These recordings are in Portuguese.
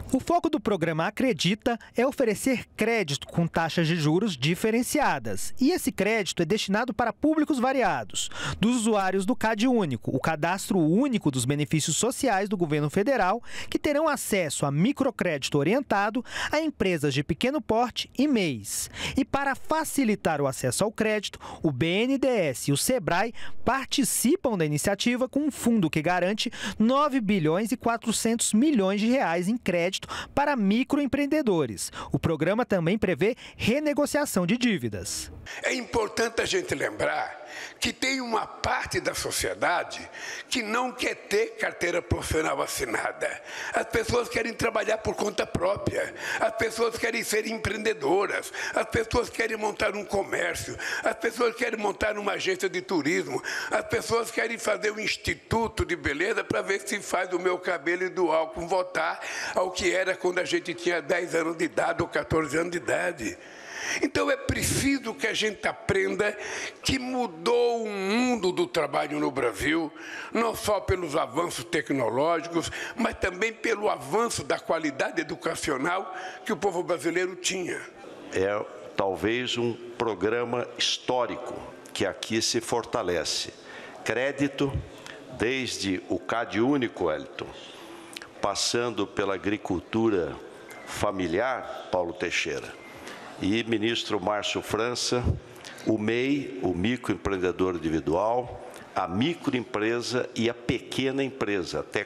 O foco do programa Acredita é oferecer crédito com taxas de juros diferenciadas. E esse crédito é destinado para públicos variados, dos usuários do CAD Único, o Cadastro Único dos Benefícios Sociais do Governo Federal, que terão acesso a microcrédito orientado a empresas de pequeno porte e MEIs. E para facilitar o acesso ao crédito, o BNDES e o Sebrae participam da iniciativa com um fundo que garante 9 bilhões e 400 milhões de reais em crédito para microempreendedores. O programa também prevê renegociação de dívidas. É importante a gente lembrar que tem uma parte da sociedade que não quer ter carteira profissional assinada. As pessoas querem trabalhar por conta própria, as pessoas querem ser empreendedoras, as pessoas querem montar um comércio, as pessoas querem montar uma agência de turismo, as pessoas querem fazer um instituto de beleza para ver se faz do meu cabelo e do álcool voltar ao que era quando a gente tinha 10 anos de idade ou 14 anos de idade. Então é preciso que a gente aprenda que mudou o mundo do trabalho no Brasil, não só pelos avanços tecnológicos, mas também pelo avanço da qualidade educacional que o povo brasileiro tinha. É talvez um programa histórico que aqui se fortalece. Crédito, desde o CAD Único, Wellington, passando pela agricultura familiar, Paulo Teixeira, e ministro Márcio França, o MEI, o microempreendedor individual, a microempresa e a pequena empresa, até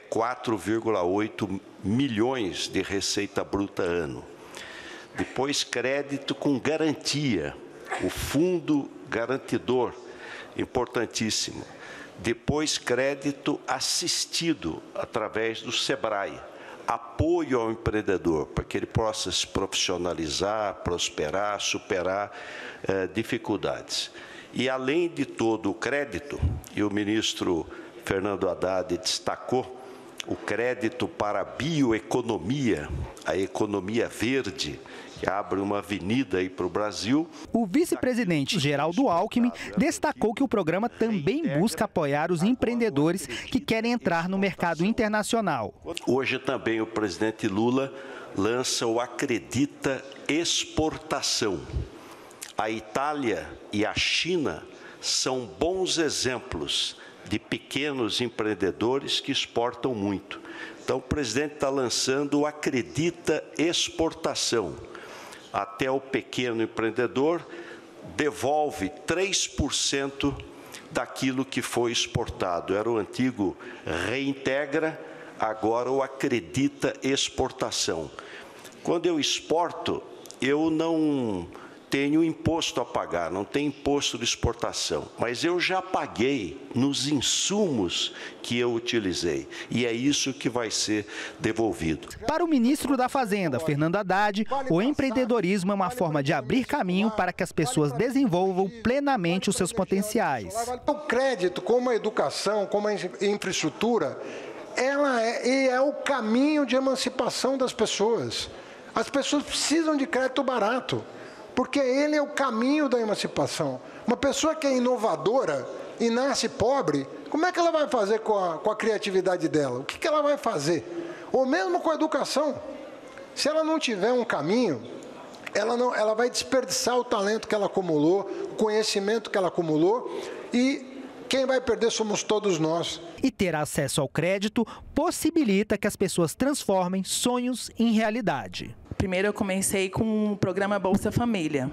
4,8 milhões de receita bruta ano. Depois, crédito com garantia, o fundo garantidor, importantíssimo. Depois, crédito assistido através do Sebrae. Apoio ao empreendedor, para que ele possa se profissionalizar, prosperar, superar dificuldades. E, além de todo o crédito, e o ministro Fernando Haddad destacou, o crédito para a bioeconomia, a economia verde, que abre uma avenida aí para o Brasil. O vice-presidente Geraldo Alckmin destacou que o programa também busca apoiar os empreendedores que querem entrar no mercado internacional. Hoje também o presidente Lula lança o Acredita Exportação. A Itália e a China são bons exemplos de pequenos empreendedores que exportam muito. Então, o presidente está lançando o Acredita Exportação. Até o pequeno empreendedor devolve 3% daquilo que foi exportado. Era o antigo Reintegra, agora o Acredita Exportação. Quando eu exporto, eu não tenho imposto a pagar, não tem imposto de exportação, mas eu já paguei nos insumos que eu utilizei, e é isso que vai ser devolvido. Para o ministro da Fazenda, Fernando Haddad, o empreendedorismo é uma forma de abrir caminho para que as pessoas desenvolvam plenamente os seus potenciais. O crédito, como a educação, como a infraestrutura, ela é o caminho de emancipação das pessoas. As pessoas precisam de crédito barato, porque ele é o caminho da emancipação. Uma pessoa que é inovadora e nasce pobre, como é que ela vai fazer com a criatividade dela? O que ela vai fazer? Ou mesmo com a educação. Se ela não tiver um caminho, ela vai desperdiçar o talento que ela acumulou, o conhecimento que ela acumulou, e quem vai perder somos todos nós. E ter acesso ao crédito possibilita que as pessoas transformem sonhos em realidade. Primeiro eu comecei com o programa Bolsa Família.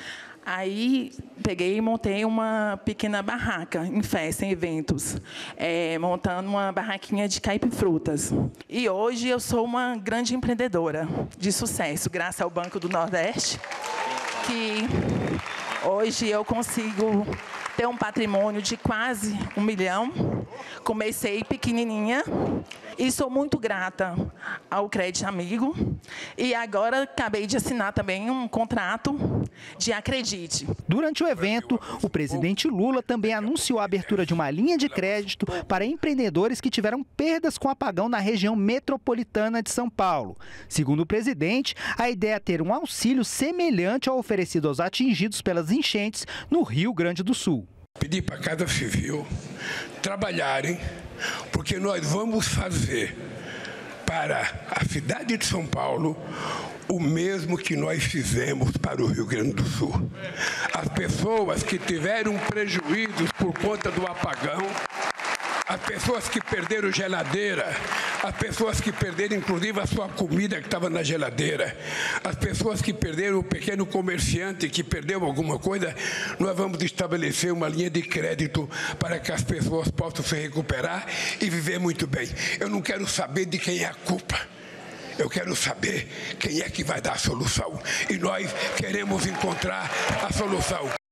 Aí peguei e montei uma pequena barraca em festa, em eventos, montando uma barraquinha de caipifrutas. E hoje eu sou uma grande empreendedora de sucesso, graças ao Banco do Nordeste, que hoje eu consigo ter um patrimônio de quase 1 milhão. Comecei pequenininha e sou muito grata ao Crédito Amigo. E agora acabei de assinar também um contrato de Acredite. Durante o evento, o presidente Lula também anunciou a abertura de uma linha de crédito para empreendedores que tiveram perdas com apagão na região metropolitana de São Paulo. Segundo o presidente, a ideia é ter um auxílio semelhante ao oferecido aos atingidos pelas enchentes no Rio Grande do Sul. Pedir para a Casa Civil trabalharem, porque nós vamos fazer para a cidade de São Paulo o mesmo que nós fizemos para o Rio Grande do Sul. As pessoas que tiveram prejuízos por conta do apagão, as pessoas que perderam geladeira, as pessoas que perderam inclusive a sua comida que estava na geladeira, as pessoas que perderam o pequeno comerciante que perdeu alguma coisa, nós vamos estabelecer uma linha de crédito para que as pessoas possam se recuperar e viver muito bem. Eu não quero saber de quem é a culpa. Eu quero saber quem é que vai dar a solução. E nós queremos encontrar a solução.